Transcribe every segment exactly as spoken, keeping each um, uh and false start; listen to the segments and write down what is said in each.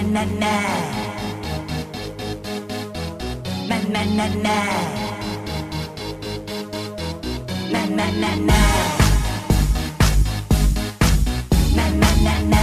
na na. Na na na na. Na na na na. Na na na na.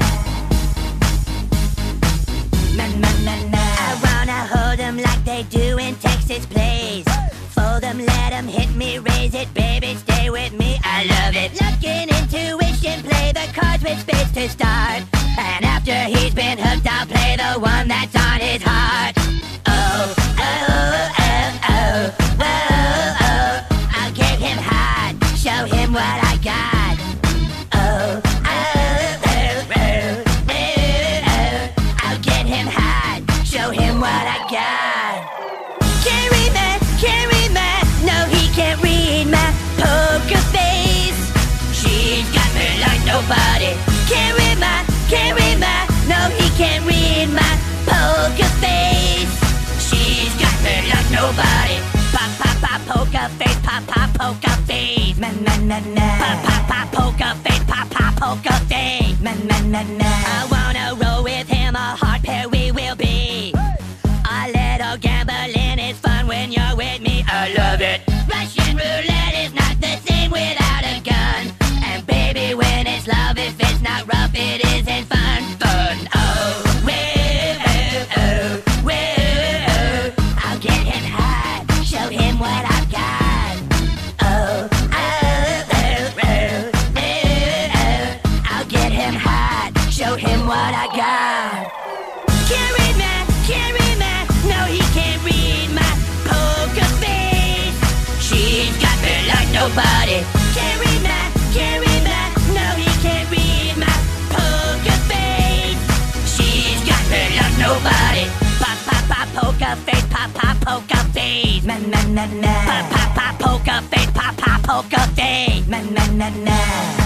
Na na na na. I wanna hold them like they do in Texas Plays. Fold them, let them hit me, raise it, baby, stay with me, I love it. Looking intuition, play the cards with spades to start. And after he's been hooked, I'll play the one that's on his heart. Oh, oh, oh, oh, oh, oh. I'll get him hard, show him what I got. Oh, oh, oh, oh, oh, oh. I'll get him hard, show him what I got. Carry man, carry man, no he can't read my poker face. She's got me like nobody. Carry man, carry man, no he can't read my poker face. She's got me like nobody. Pop, pop, pop, poker face, pop, pop, poker face. Na na na na. Pop, pop, pop, poker face, pop, pop, poker face. Na na na na. I wanna roll with him, a hard pair we will be. A little gambling is fun when you're with me, I love it. Russian roulette is not the same without a gun. And baby, when it's love, if it's not rough, it isn't fun. Fun, oh, whoa, oh, oh, whoa, oh. I'll get him hard, show him what I've got. Oh, oh, oh, oh, oh, oh. I'll get him hard, show him what I got. Carry man, carry man, no he can't read my poker face. She's got me like nobody. Carry man, carry man, no he can't read my poker face. She's got me like nobody. Pop, pop, pop, poker face, pop, pop, poker face. Na na na na. Pop, pop, pop, poker face, pop, pop, poker face. Na na na na.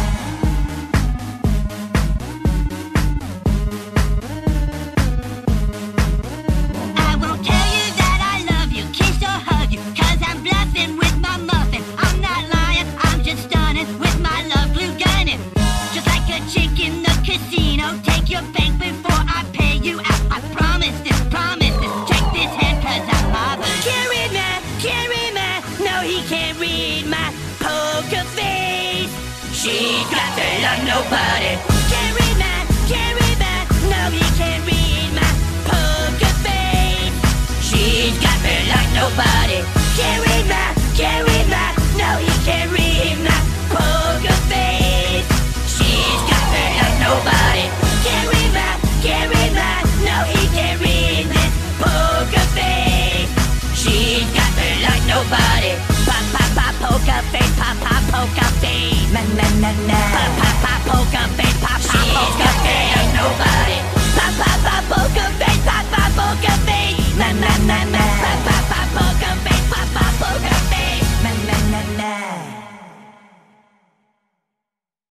I won't tell you that I love you, kiss or hug you, cause I'm bluffing with my muffin. I'm not lying, I'm just stunning with my love glue gunning. Just like a chick in the casino, take your bank before I pay you out. I promise this, promise this, take this hand cause I'm mobbing. Carry man, carry man, no he can't read my poker face. She's got to love nobody. Carry man, carry man, no he can't read my poker face. She's got me like nobody. Carry man, carry man, no he can't read my poker face. She's got me like nobody. Carry man, carry man, no he can't read this poker face. She's got me like nobody. Pop, pop, pop, poker face, pop, pop, poker face. Na na na na. Pop, pop, pop, poker face, pop, pop, poker face. Like nobody. Pop, pop, pop, poker face, pop, pop, poker face. Na na na na.